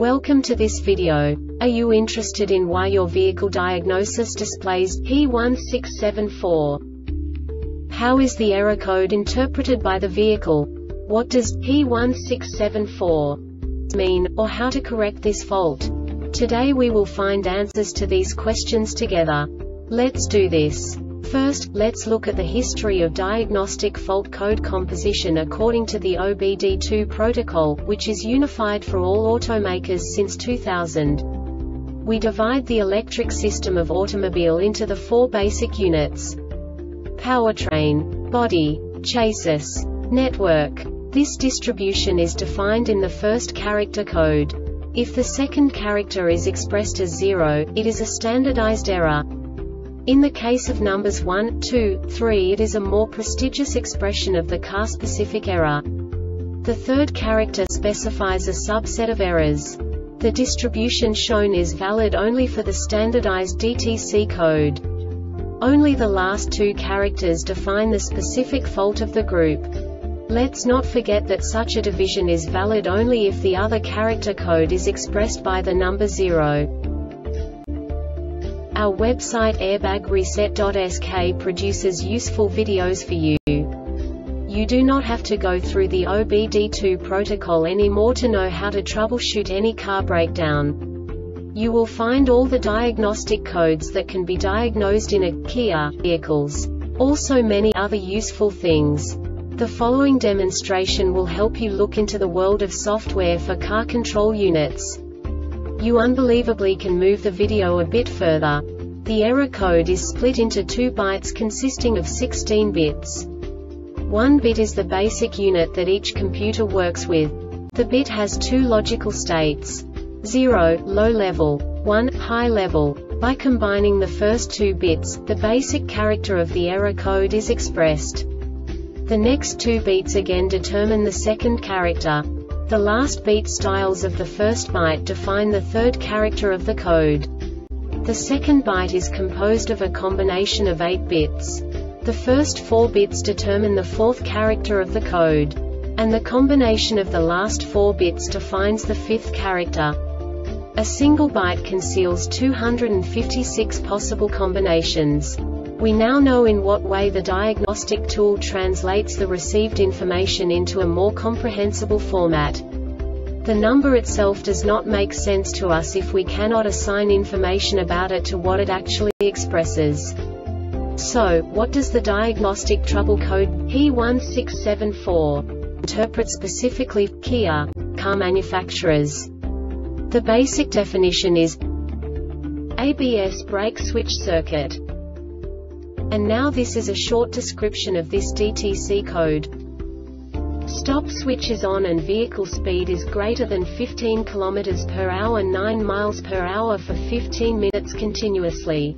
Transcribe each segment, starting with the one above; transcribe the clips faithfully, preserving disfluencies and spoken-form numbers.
Welcome to this video. Are you interested in why your vehicle diagnosis displays P one six seven four? How is the error code interpreted by the vehicle? What does P one six seven four mean, or how to correct this fault? Today we will find answers to these questions together. Let's do this. First, let's look at the history of diagnostic fault code composition according to the O B D two protocol, which is unified for all automakers since two thousand. We divide the electric system of automobile into the four basic units: powertrain, body, chassis, network. This distribution is defined in the first character code. If the second character is expressed as zero, it is a standardized error. In the case of numbers one, two, three, it is a more prestigious expression of the car-specific error. The third character specifies a subset of errors. The distribution shown is valid only for the standardized D T C code. Only the last two characters define the specific fault of the group. Let's not forget that such a division is valid only if the other character code is expressed by the number zero. Our website airbag reset dot S K produces useful videos for you. You do not have to go through the O B D two protocol anymore to know how to troubleshoot any car breakdown. You will find all the diagnostic codes that can be diagnosed in a Kia vehicles. Also many other useful things. The following demonstration will help you look into the world of software for car control units. You unbelievably can move the video a bit further. The error code is split into two bytes consisting of sixteen bits. One bit is the basic unit that each computer works with. The bit has two logical states: zero, low level, one, high level. By combining the first two bits, the basic character of the error code is expressed. The next two beats again determine the second character. The last beat styles of the first byte define the third character of the code. The second byte is composed of a combination of eight bits. The first four bits determine the fourth character of the code. And the combination of the last four bits defines the fifth character. A single byte conceals two hundred fifty-six possible combinations. We now know in what way the diagnostic tool translates the received information into a more comprehensible format. The number itself does not make sense to us if we cannot assign information about it to what it actually expresses. So, what does the diagnostic trouble code P one six seven four interpret specifically for Kia car manufacturers? The basic definition is A B S brake switch circuit. And now this is a short description of this D T C code. Stop switch is on and vehicle speed is greater than fifteen kilometers per hour, nine miles per hour for fifteen minutes continuously.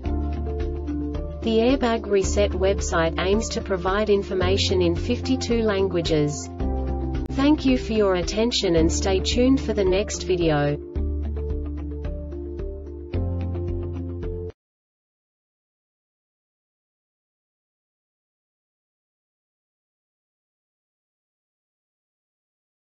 The Airbag Reset website aims to provide information in fifty-two languages. Thank you for your attention and stay tuned for the next video.